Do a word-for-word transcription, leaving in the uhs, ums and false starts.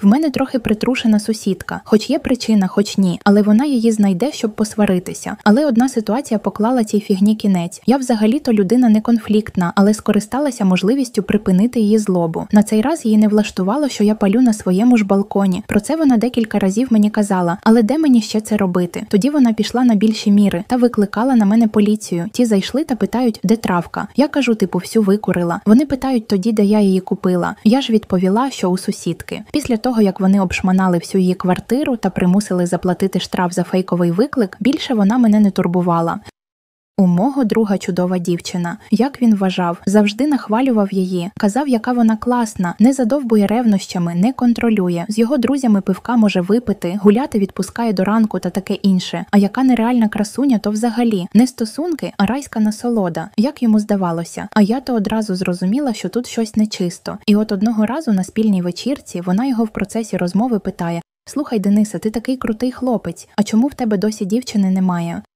В мене трохи притрушена сусідка, хоч є причина, хоч ні, але вона її знайде, щоб посваритися. Але одна ситуація поклала цій фігні кінець. Я взагалі-то людина не конфліктна, але скористалася можливістю припинити її злобу. На цей раз її не влаштувало, що я палю на своєму ж балконі. Про це вона декілька разів мені казала, але де мені ще це робити? Тоді вона пішла на більші міри та викликала на мене поліцію. Ті зайшли та питають, де травка. Я кажу, типу, всю викурила. Вони питають тоді, де я її купила. Я ж відповіла, що у сусідки. Після того, як вони обшманали всю її квартиру та примусили заплатити штраф за фейковий виклик, більше вона мене не турбувала. У мого друга чудова дівчина. Як він вважав, завжди нахвалював її. Казав, яка вона класна, не задовбує ревнощами, не контролює. З його друзями пивка може випити, гуляти відпускає до ранку та таке інше. А яка нереальна красуня, то взагалі. Не стосунки, а райська насолода. Як йому здавалося. А я то одразу зрозуміла, що тут щось нечисто. І от одного разу на спільній вечірці вона його в процесі розмови питає: «Слухай, Денисе, ти такий крутий хлопець, а чому в тебе досі дівчини немає?»